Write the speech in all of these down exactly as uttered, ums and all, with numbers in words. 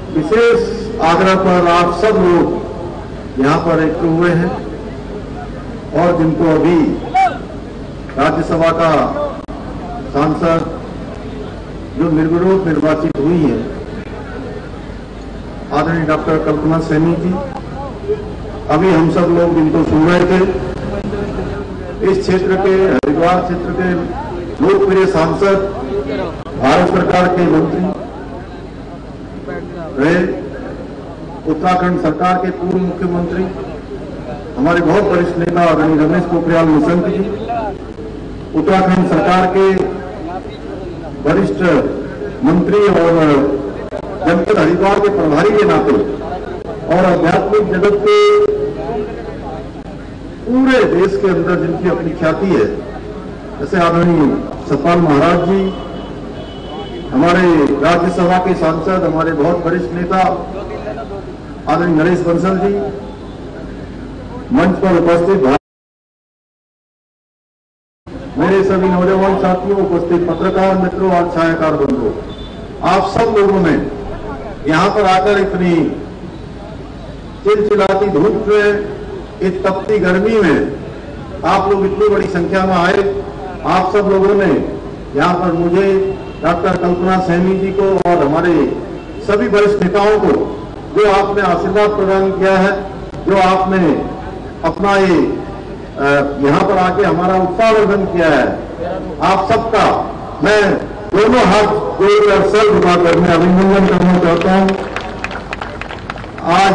विशेष आग्रह पर आप सब लोग यहाँ पर एकत्र हुए हैं और जिनको अभी राज्यसभा का सांसद जो निर्विरोध निर्वाचित हुई है आदरणीय डॉक्टर कल्पना सैनी जी, अभी हम सब लोग जिनको सुन रहे थे, इस क्षेत्र के हरिद्वार क्षेत्र के लोकप्रिय सांसद, भारत सरकार के मंत्री रहे, उत्तराखंड सरकार के पूर्व मुख्यमंत्री, हमारे बहुत वरिष्ठ नेता आदरणीय रमेश पोखरियाल निशंक जी, उत्तराखंड सरकार के वरिष्ठ मंत्री और जनपद हरिद्वार के प्रभारी के नाते और आध्यात्मिक जगत के पूरे देश के अंदर जिनकी अपनी ख्याति है, जैसे आदरणीय सतपाल महाराज जी, हमारे राज्यसभा के सांसद, हमारे बहुत वरिष्ठ नेता आदरणीय नरेश बंसल जी, मंच पर उपस्थित मेरे सभी नौजवान साथियों, उपस्थित पत्रकार मित्रों और छायाकार बंधुओं, आप सब लोगों ने यहां पर आकर इतनी चिलचिलाती धूप में, इस तपती गर्मी में आप लोग इतनी बड़ी संख्या में आए। आप सब लोगों ने यहां पर मुझे, डॉक्टर कल्पना सैनी जी को और हमारे सभी वरिष्ठ नेताओं को जो आपने आशीर्वाद प्रदान किया है, जो आपने अपना ये यहां पर आके हमारा उत्साहवर्धन किया है, आप सबका मैं दोनों हाथ जोड़कर सर झुकाकर मैं अभिनंदन करना चाहता हूं। आज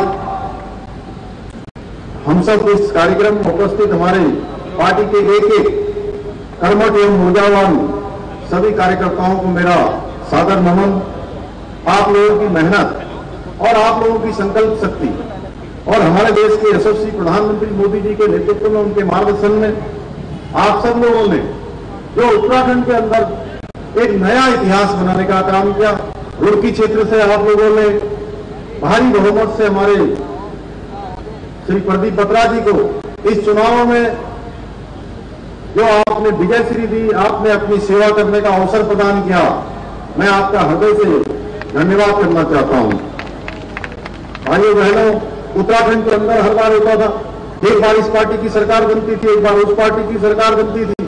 हम सब इस कार्यक्रम में उपस्थित हमारे पार्टी के एक एक कर्मठ एवं ऊर्जावान सभी कार्यकर्ताओं को मेरा सादर नमन। आप लोगों की मेहनत और आप लोगों की संकल्प शक्ति और हमारे देश के यशस्वी प्रधानमंत्री मोदी जी के नेतृत्व में, उनके मार्गदर्शन में आप सब लोगों ने जो उत्तराखंड के अंदर एक नया इतिहास बनाने का काम किया। रुड़की क्षेत्र से आप लोगों ने भारी बहुमत से हमारे श्री प्रदीप बत्रा जी को इस चुनाव में जो आपने विजय श्री दी, आपने अपनी सेवा करने का अवसर प्रदान किया, मैं आपका हृदय से धन्यवाद करना चाहता हूं। भाइयों बहनों, उत्तराखंड के अंदर हर बार होता था, एक बार इस पार्टी की सरकार बनती थी, एक बार उस पार्टी की सरकार बनती थी।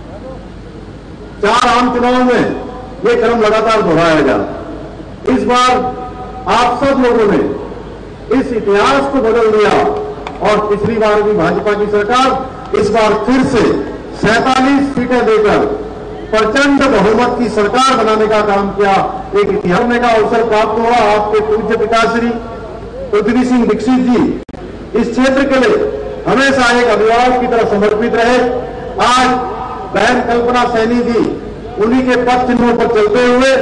चार आम चुनाव में ये क्रम लगातार दोहराया गया। इस बार आप सब लोगों ने इस इतिहास को बदल दिया और पिछली बार भी भाजपा की सरकार इस बार फिर से सैंतालीस सीटें देकर प्रचंड बहुमत की सरकार बनाने का काम किया। एक इतिहास का अवसर प्राप्त हुआ। आपके पूज्य पिताश्री पृथ्वी सिंह दीक्षित जी इस क्षेत्र के लिए हमेशा एक अभिभावक की तरह समर्पित रहे। आज बहन कल्पना सैनी जी उन्हीं के पथ चिन्हों पर चलते हुए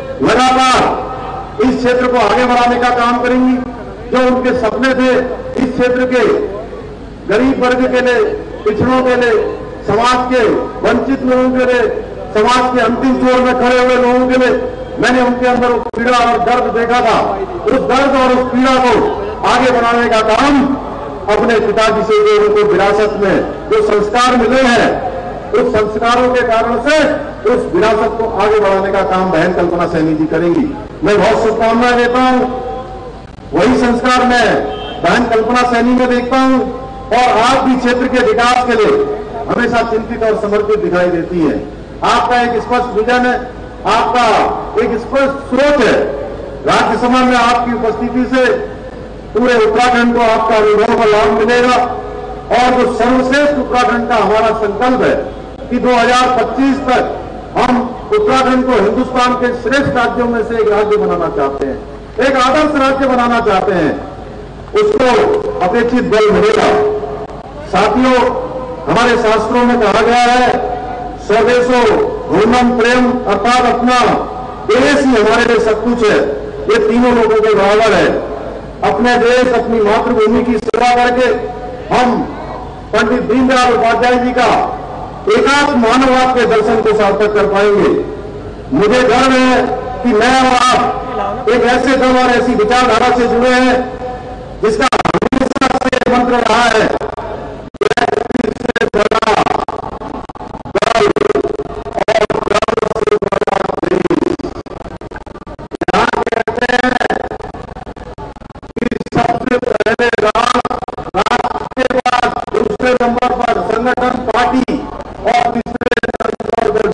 लगातार इस क्षेत्र को आगे बढ़ाने का काम करेंगी। जो उनके सपने थे, इस क्षेत्र के गरीब वर्ग के लिए, पिछड़ों के लिए, समाज के वंचित लोगों के लिए, समाज के अंतिम छोर में खड़े हुए लोगों के लिए, मैंने उनके अंदर उस पीड़ा और दर्द देखा था। उस दर्द और उस पीड़ा को आगे बढ़ाने का काम अपने पिताजी से जो उनको विरासत में जो संस्कार मिले हैं, उस संस्कारों के कारण से उस विरासत को आगे बढ़ाने का काम बहन कल्पना सैनी जी करेंगी। मैं बहुत शुभकामनाएं देता हूं। वही संस्कार मैं बहन कल्पना सैनी में देखता हूं और आप भी क्षेत्र के विकास के लिए हमेशा चिंतित और समर्पित दिखाई देती है। आपका एक स्पष्ट विजन है, आपका एक स्पष्ट सोच है। राज्यसभा में आपकी उपस्थिति से पूरे उत्तराखंड को आपका अनुभव का लाभ मिलेगा और जो सर्वश्रेष्ठ उत्तराखंड का हमारा संकल्प है कि दो हज़ार पच्चीस तक हम उत्तराखंड को हिंदुस्तान के श्रेष्ठ राज्यों में से एक राज्य बनाना चाहते हैं, एक आदर्श राज्य बनाना चाहते हैं, उसको अपेक्षित बल मिलेगा। साथियों, हमारे शास्त्रों में कहा गया है, स्वदेशो धर्मम प्रेम, अर्थात अपना देश ही हमारे लिए सब कुछ है। ये तीनों लोगों के बराबर है। अपने देश, अपनी मातृभूमि की सेवा करके हम पंडित दीनदयाल उपाध्याय जी का एकात्म मानववाद के दर्शन को सार्थक कर पाएंगे। मुझे गर्व है कि मैं और आप एक ऐसे दल और ऐसी विचारधारा से जुड़े हैं जिसका हमेशा से मंत्र रहा है, से बड़ा दल और दल से बड़ा देश। यहाँ कहते हैं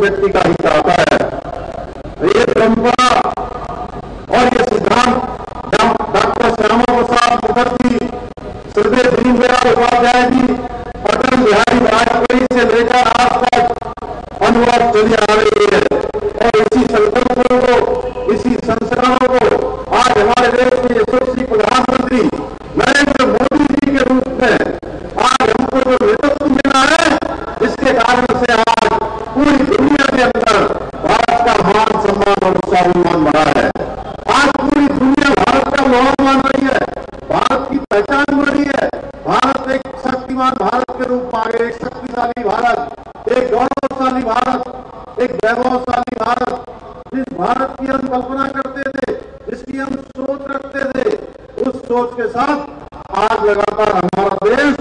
व्यक्ति का ही चाहता है। ये परंपरा और ये सिद्धांत डॉक्टर श्यामा प्रसाद मुखर्जी, श्रद्धेय दीनदयाल उपाध्याय जी, अटल बिहारी वाजपेयी से लेकर आज तक अनुभव चली आ रही है और इसी संकल्पों को, इसी संस्कारों को आज हमारे देश के यशस्वी प्रधानमंत्री नरेंद्र मोदी जी के रूप में आज हमको जो नेतृत्व मिला है, इसके कारण से आज पूरी दुनिया के अंदर भारत का मान सम्मान और स्वाभिमान बढ़ा है। आज पूरी दुनिया भारत का लोहा मान रही है, भारत की पहचान बढ़ी है। भारत एक शक्तिमान भारत के रूप में आ गए, एक शक्तिशाली भारत, एक गौरवशाली भारत, एक वैभवशाली भारत, जिस भारत की हम कल्पना करते थे, जिसकी हम सोच रखते थे, उस सोच के साथ आज लगातार हमारा देश,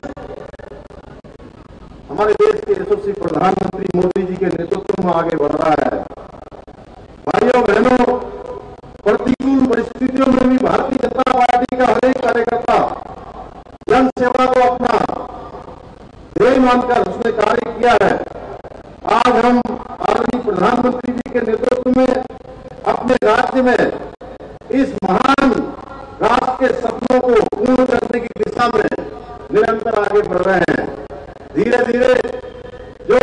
हमारे देश के यशस्वी प्रधानमंत्री मोदी जी के नेतृत्व में आगे बढ़ रहा है। भाइयों बहनों, प्रतिकूल परिस्थितियों में भी भारतीय जनता पार्टी का हर एक कार्यकर्ता जन सेवा को अपना ध्येय मानकर उसने कार्य किया है। आज हम आदरणीय प्रधानमंत्री जी के नेतृत्व में अपने राज्य में इस महान राष्ट्र के सपनों को पूर्ण करने की दिशा में निरंतर आगे बढ़ रहे हैं। धीरे धीरे जो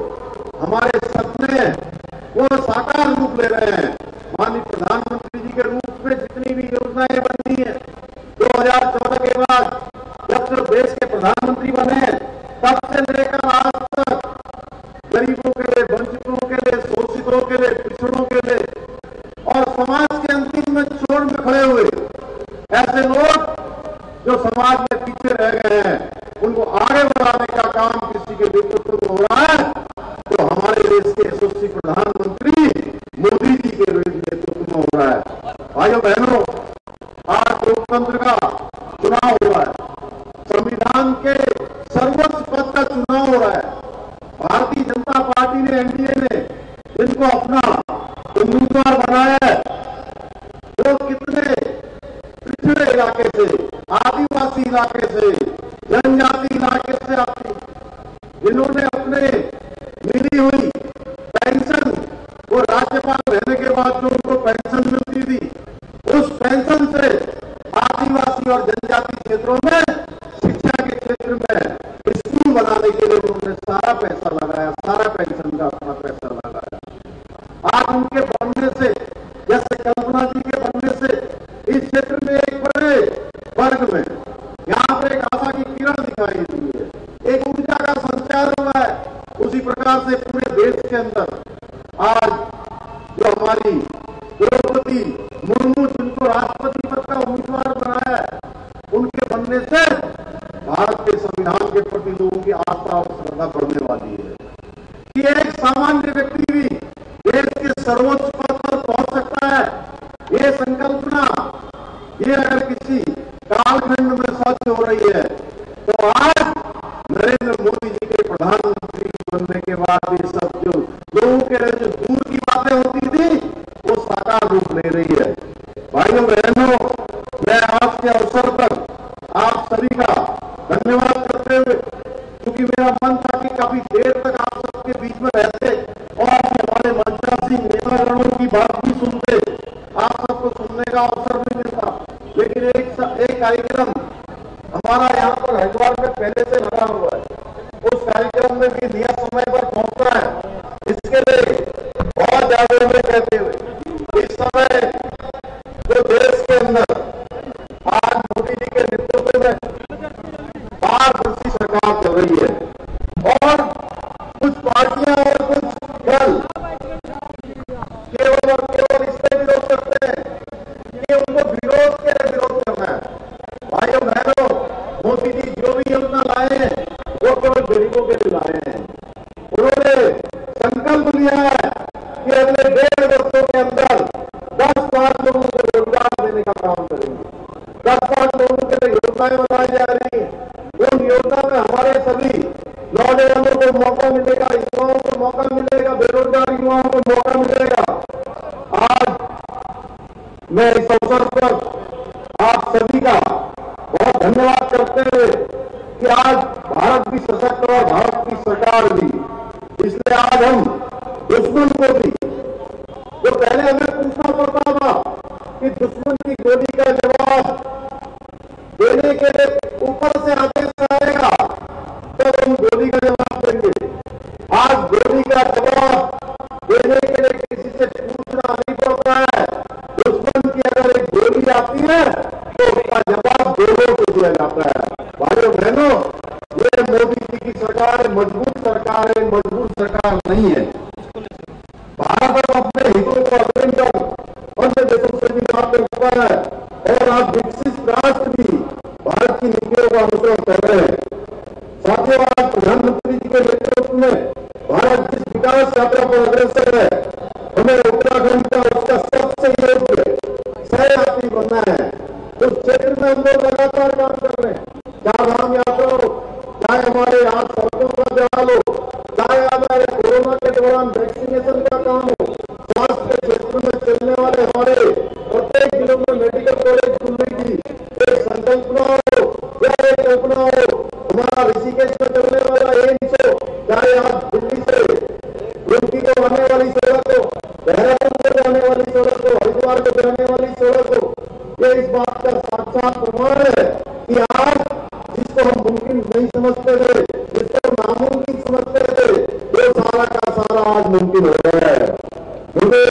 हमारे सपने वो साकार रूप ले रहे हैं। माननीय प्रधानमंत्री जी के रूप में जितनी भी योजनाएं बनी है, दो हजार चौदह के बाद जब से देश के प्रधानमंत्री बने तब से लेकर आज तक गरीबों के लिए, वंचितों के लिए, शोषितों के लिए, पिछड़ों के लिए और समाज के अंतिम में छोर में खड़े हुए ऐसे लोग जो समाज में पीछे रह गए हैं, उनको आगे बढ़ाने का काम किसी के नेतृत्व में हो रहा है, तो हमारे देश के यशस्वी प्रधानमंत्री मोदी जी के नेतृत्व में हो रहा है। भाइयों बहनों, आज लोकतंत्र का चुनाव हो रहा है, संविधान के सर्वोच्च पद का चुनाव हो रहा है। भारतीय जनता पार्टी ने, एनडीए ने जिनको अपना उम्मीदवार बनाया है, वो कितने पिछड़े इलाके से, आदिवासी इलाके से, जनजाति इलाके से आती, जिन्होंने अपने मिली हुई पेंशन, वो राज्यपाल रहने के बाद जो उनको पेंशन मिलती थी, उस पेंशन से आदिवासी और जनजाति क्षेत्रों में शिक्षा के क्षेत्र में स्कूल बनाने के लिए उन्होंने सारा पैसा लगाया, सारा पेंशन का अपना पैसा लगाया। आज उनके बनने से, जैसे कल्पना जी के बनने से इस क्षेत्र में एक बड़े वर्ग में यहाँ पे एक आशा की किरण दिखाई दी है, एक ऊर्जा का संचार हुआ है। उसी प्रकार से पूरे देश के अंदर आज जो हमारी द्रौपदी मुर्मू, जिनको राष्ट्रपति पद का उम्मीदवार बनाया है, उनके बनने से भारत के संविधान के प्रति लोगों की आस्था और श्रद्धा बढ़ने वाली है कि एक सामान्य व्यक्ति भी देश के सर्वोच्च पद पर पहुंच सकता है। ये संकल्पना, ये अगर किसी कालखंड में सच हो रही है, तो आज नरेंद्र मोदी जी के प्रधानमंत्री बनने के बाद ये सब जो लोगों के लिए जो दूर की बातें होती थी, वो साकार रूप ले रही है। भाइयों बहनों, मैं आज के अवसर पर आप सभी का धन्यवाद करते हुए, क्योंकि मेरा मन था कि काफी देर तक आप सबके बीच में रहते और हमारे मंचासी नेतागणों की बात भी सुनते, आप सबको सुनने का अवसर भी मिलता। लेकिन एक एक कार्यक्रम हमारा यहाँ पर हरिद्वार में पहले से लगा हुआ है, उस कार्यक्रम में भी नियत समय पर पहुंचना है। इसके लिए बहुत ज्यादा में कहते हुए इस समय जो देश के अंदर आज मोदी जी के नेतृत्व में पारदर्शी सरकार चल रही है और कुछ पार्टियां और कुछ दल केवल और केवल इससे विरोध करते हैं कि उनको विरोध के विरोध करना है। भाइयों बहनों, मोदी जी जो भी योजना लाए हैं वो केवल गरीबों के लिए लाए हैं। उन्होंने संकल्प लिया है कि अगले डेढ़ वर्षों के अंदर दस लाख लोगों को रोजगार देने का काम करेंगे। दस लाख लोगों के लिए योजनाएं बनाई जा रही है। उन योजना में हमारे सभी नौजवानों को मौका मिलेगा, युवाओं को मौका मिलेगा, बेरोजगार युवाओं को मौका मिलेगा। आज मैं इस अवसर पर आप सभी का बहुत धन्यवाद करते हुए कि आज भारत भी सशक्त और भारत की सरकार भी, इसलिए आज हम दुश्मन गोली का जवाब देंगे। आज गोली का जवाब देने के लिए किसी से पूछना नहीं पड़ता है। दुश्मन की अगर एक गोली आती है तो उसका जवाब गोलों को दिया जाता है। भाइयों बहनों, ये मोदी जी की सरकार मजबूत सरकार है, मजबूत सरकार नहीं है। भारत अपने हितों को अग्रणी अन्य देशों से भी बात करता है और आप विकसित राष्ट्र भी भारत की नीतियों का अनुसरण कर रहे हैं। साथियों, आज प्रधानमंत्री जी के नेतृत्व में भारत जिस विकास यात्रा पर अग्रसर है, हमें उत्तराखंड का उसका सबसे योग्य सहयात्री बनना है। उस क्षेत्र में हम लोग लगातार काम कर रहे हैं। चाहे धाम यात्रा हो, चाहे हमारे आज सड़कों का जवाब हो, चाहे हमारे कोरोना के दौरान वैक्सीनेशन का काम हो, स्वास्थ्य के क्षेत्र में चलने वाले हमारे प्रत्येक जिलों में मेडिकल कॉलेज खुलने की एक संकल्पना हो या एक कल्पना हो, हमारा ऋषिकेश में चलने वाला एम्स हो, चाहे आज दिल्ली से रुड़की को आने वाली सड़क हो, देहरादून को जाने वाली सड़क हो, हरिद्वार को जाने वाली सड़क हो, ये इस बात का साक्षात प्रमाण है कि आज जिसको हम मुमकिन नहीं समझते थे, जिसको नामुमकिन समझते थे, वो सारा का सारा आज मुमकिन हो गया है। मुझे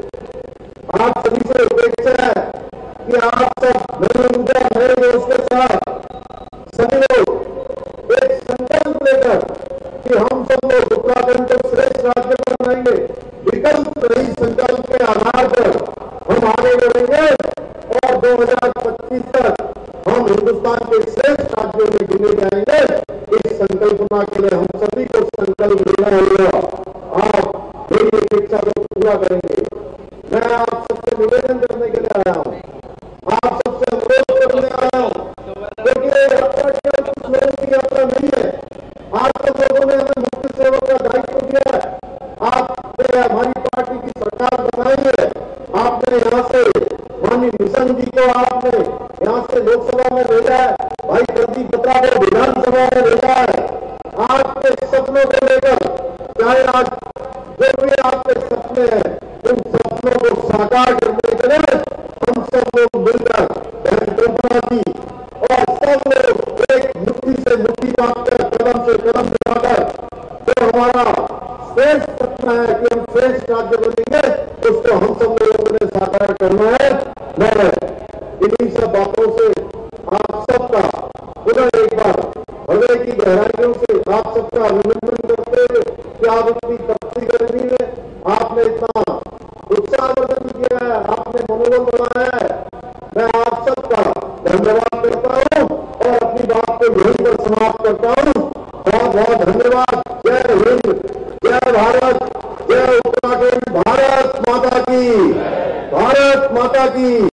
आप सभी से अपेक्षा है कि आप सब नई ऊर्जा नए जोश के साथ सभी लोग एक संकल्प लेकर कि हम सब लोग उत्तराखंड को श्रेष्ठ राज्य बनाएंगे, विकल्प रहित संकल्प के आधार पर हम आगे बढ़ेंगे और दो हजार पच्चीस तक हम हिंदुस्तान के श्रेष्ठ राज्यों में गिने जाएंगे। इस संकल्पना के लिए हम सभी को संकल्प लेना होगा। आप मेरी अपेक्षा को पूरा करेंगे। मैं आप सबसे निवेदन करने के लिए आया हूँ, आप सबसे अनुरोध करने आया हूँ, क्योंकि ये यात्रा केवल कुछ लोगों की यात्रा नहीं है। आज तो लोगों ने हमें मुख्य सेवक का दायित्व दिया है। आपने हमारी पार्टी की सरकार बनाई है। आपने यहाँ से माननीय निशंक जी को आपने यहाँ से लोकसभा में भेजा है, भाई प्रदीप बत्रा को विधानसभा में भेजा है। आपके सपनों को लेकर, चाहे आज जो भी आपके सपने हैं, उन सपनों को साकार करने के लिए हम सब लोग मिलकर बहन कल्पना जी और सब लोग एक मुट्ठी से मुट्ठी बांधकर, कदम से कदम मिलाकर जो हमारा श्रेष्ठ सपना है कि हम श्रेष्ठ राज्य बनेंगे, उसको हम सब लोगों ने साकार करना है। मैं इन्हीं सब बातों से आप सबका पुनः एक बार हृदय की गहराइयों से आप सबका अभिनंदन करते हुए कि आप इतनी तपती गर्मी में आपने इतना उत्साह प्रदर्शन किया है, आपने मनोबल बढ़ाया है। मैं आप सबका धन्यवाद करता हूँ और अपनी बात को यहीं पर समाप्त करता हूँ। बहुत बहुत धन्यवाद। जय हिंद, जय भारत, जय उत्तराखंड। भारत माता की, भारत माता की।